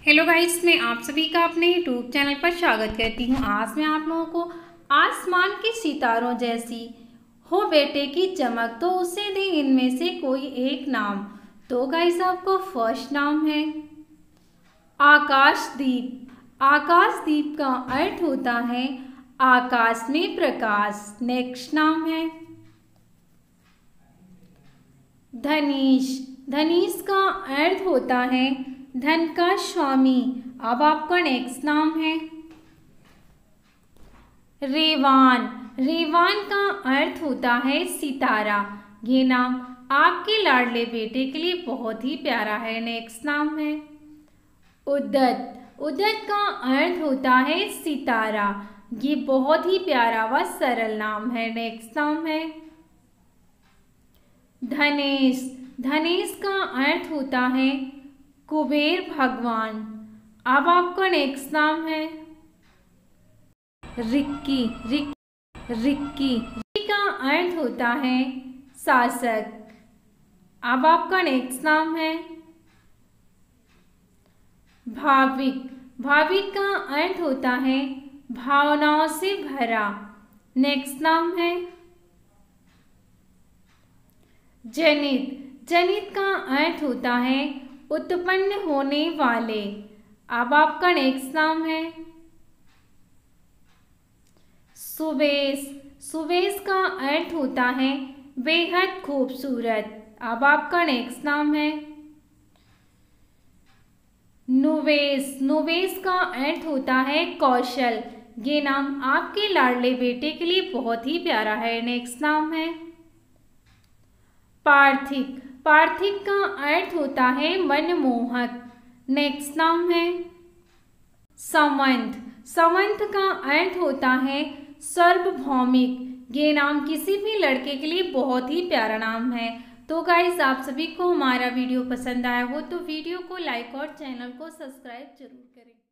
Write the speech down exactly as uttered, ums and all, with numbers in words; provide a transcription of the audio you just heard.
Hello guys, मैं आप सभी का अपने यूट्यूब चैनल पर स्वागत करती हूँ। आज मैं आप लोगों को आसमान के सितारों जैसी हो बेटे की चमक, तो उसे दे इनमें से कोई एक नाम। तो गाइस आपको फर्स्ट नाम है आकाशदीप। आकाशदीप का अर्थ होता है आकाश में प्रकाश। नेक्स्ट नाम है धनीश। धनीश का अर्थ होता है धन का स्वामी। अब आपका नेक्स्ट नाम है रेवान। रेवान का अर्थ होता है सितारा। ये नाम आपके लाडले बेटे के लिए बहुत ही प्यारा है। नेक्स्ट नाम है उद्दत। उद्दत का अर्थ होता है सितारा। ये बहुत ही प्यारा व सरल नाम है। नेक्स्ट नाम है धनेश। धनेश का अर्थ होता है कुबेर भगवान। अब आपका नेक्स्ट नाम है रिक्की। रिक रिक्की रिक्की का अर्थ होता है शासक। अब आपका नेक्स्ट नाम है भाविक। भाविक का अर्थ होता है भावनाओं से भरा। नेक्स्ट नाम है जनित। जनित का अर्थ होता है उत्पन्न होने वाले। अब आपका नेक्स्ट नाम है सुबेश। सुबेश का अर्थ होता है बेहद खूबसूरत। अब आपका नेक्स्ट नाम है नुवेश। नुवेश का अर्थ होता है कौशल। ये नाम आपके लाडले बेटे के लिए बहुत ही प्यारा है। नेक्स्ट नाम है पार्थिक। पार्थिक का अर्थ होता है मनमोहक। नेक्स्ट नाम है समंत। समंत का अर्थ होता है सार्वभौमिक। ये नाम किसी भी लड़के के लिए बहुत ही प्यारा नाम है। तो गाइस, आप सभी को हमारा वीडियो पसंद आया हो तो वीडियो को लाइक और चैनल को सब्सक्राइब जरूर करें।